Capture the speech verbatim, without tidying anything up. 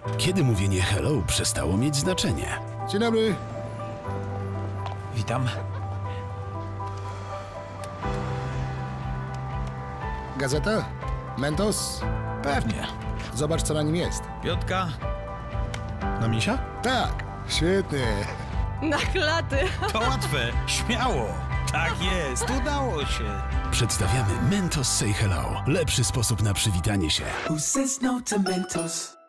Kiedy mówienie hello przestało mieć znaczenie? Dzień dobry. Witam. Gazeta? Mentos? Pewnie. Zobacz, co na nim jest. Piątka? Na misia? Tak, świetnie. Na klaty. To łatwe. Śmiało. Tak jest. Udało się. Przedstawiamy Mentos Say Hello. Lepszy sposób na przywitanie się. Who says no to Mentos?